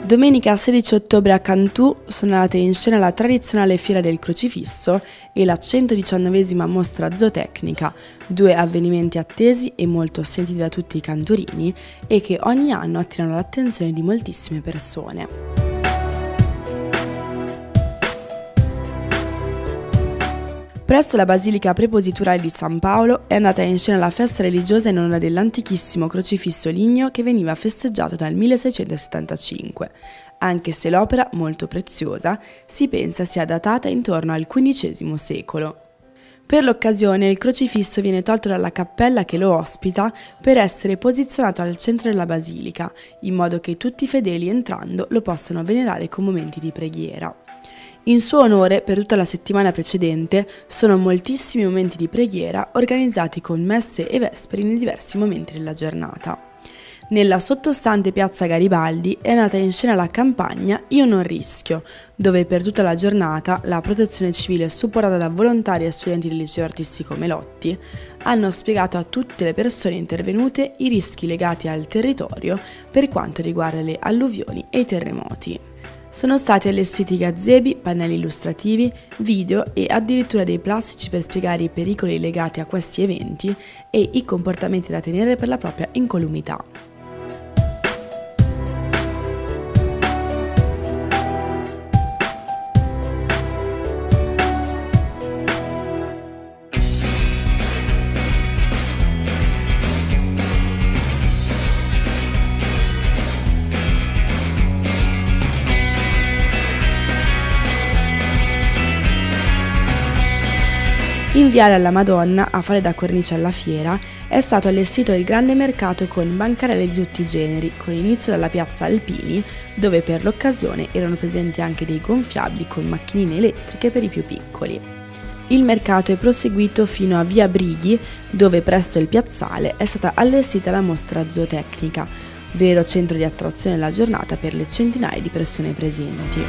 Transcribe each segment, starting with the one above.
Domenica 16 ottobre a Cantù sono andate in scena la tradizionale Fiera del Crocifisso e la 119esima mostra zootecnica, due avvenimenti attesi e molto sentiti da tutti i canturini e che ogni anno attirano l'attenzione di moltissime persone. Presso la Basilica Prepositurale di San Paolo è andata in scena la festa religiosa in onore dell'antichissimo crocifisso ligneo che veniva festeggiato dal 1675, anche se l'opera, molto preziosa, si pensa sia datata intorno al XV secolo. Per l'occasione il crocifisso viene tolto dalla cappella che lo ospita per essere posizionato al centro della basilica, in modo che tutti i fedeli entrando lo possano venerare con momenti di preghiera. In suo onore, per tutta la settimana precedente, sono moltissimi momenti di preghiera organizzati con messe e vesperi nei diversi momenti della giornata. Nella sottostante piazza Garibaldi è nata in scena la campagna Io non rischio, dove per tutta la giornata la protezione civile supportata da volontari e studenti del liceo artistico Melotti hanno spiegato a tutte le persone intervenute i rischi legati al territorio per quanto riguarda le alluvioni e i terremoti. Sono stati allestiti gazebi, pannelli illustrativi, video e addirittura dei plastici per spiegare i pericoli legati a questi eventi e i comportamenti da tenere per la propria incolumità. In Viale alla Madonna, a fare da cornice alla fiera, è stato allestito il grande mercato con bancarelle di tutti i generi, con inizio dalla piazza Alpini, dove per l'occasione erano presenti anche dei gonfiabili con macchinine elettriche per i più piccoli. Il mercato è proseguito fino a Via Brighi, dove presso il piazzale è stata allestita la mostra zootecnica, vero centro di attrazione della giornata per le centinaia di persone presenti.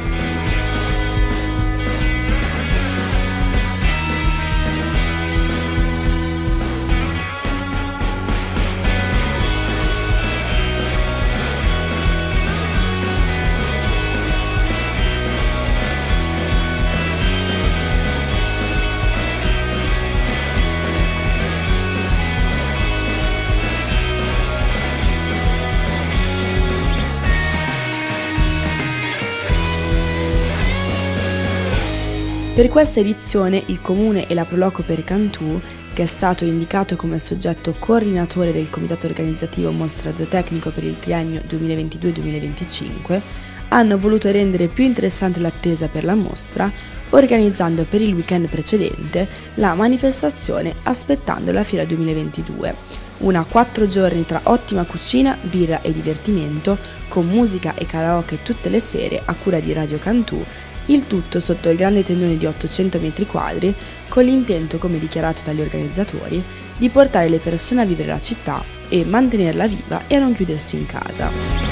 Per questa edizione il Comune e la Proloco per Cantù, che è stato indicato come soggetto coordinatore del Comitato Organizzativo Mostra Zootecnico per il triennio 2022-2025, hanno voluto rendere più interessante l'attesa per la mostra, organizzando per il weekend precedente la manifestazione Aspettando la Fiera 2022, una 4 giorni tra ottima cucina, birra e divertimento, con musica e karaoke tutte le sere a cura di Radio Cantù, il tutto sotto il grande tendone di 800 metri quadri, con l'intento, come dichiarato dagli organizzatori, di portare le persone a vivere la città e mantenerla viva e a non chiudersi in casa.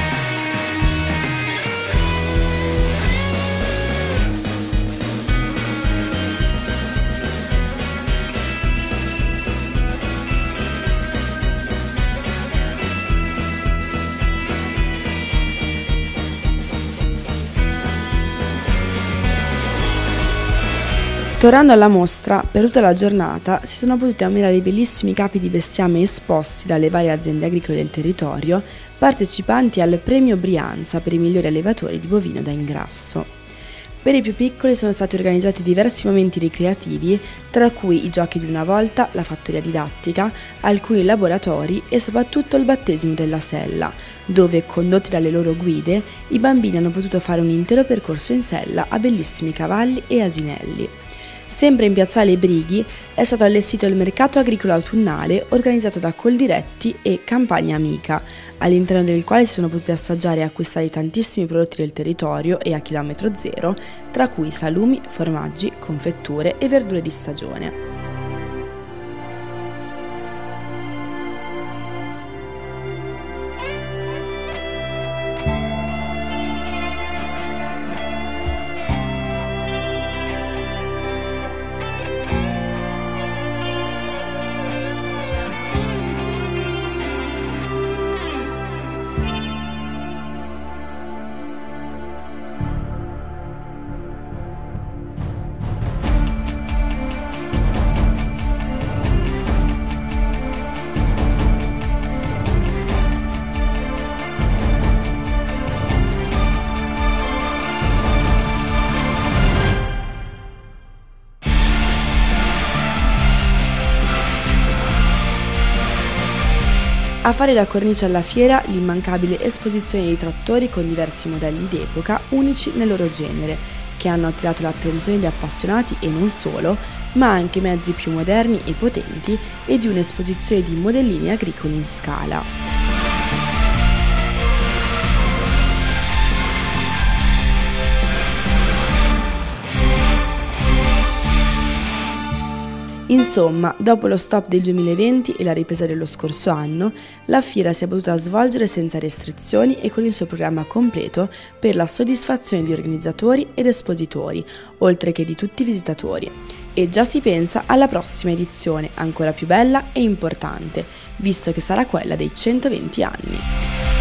Tornando alla mostra, per tutta la giornata si sono potuti ammirare i bellissimi capi di bestiame esposti dalle varie aziende agricole del territorio, partecipanti al Premio Brianza per i migliori allevatori di bovino da ingrasso. Per i più piccoli sono stati organizzati diversi momenti ricreativi, tra cui i giochi di una volta, la fattoria didattica, alcuni laboratori e soprattutto il battesimo della sella, dove, condotti dalle loro guide, i bambini hanno potuto fare un intero percorso in sella a bellissimi cavalli e asinelli. Sempre in piazzale Brighi è stato allestito il mercato agricolo autunnale organizzato da Coldiretti e Campagna Amica, all'interno del quale si sono potuti assaggiare e acquistare tantissimi prodotti del territorio e a chilometro zero, tra cui salumi, formaggi, confetture e verdure di stagione. A fare da cornice alla fiera l'immancabile esposizione di trattori con diversi modelli d'epoca unici nel loro genere, che hanno attirato l'attenzione di appassionati e non solo, ma anche mezzi più moderni e potenti e di un'esposizione di modellini agricoli in scala. Insomma, dopo lo stop del 2020 e la ripresa dello scorso anno, la fiera si è potuta svolgere senza restrizioni e con il suo programma completo per la soddisfazione di organizzatori ed espositori, oltre che di tutti i visitatori. E già si pensa alla prossima edizione, ancora più bella e importante, visto che sarà quella dei 120 anni.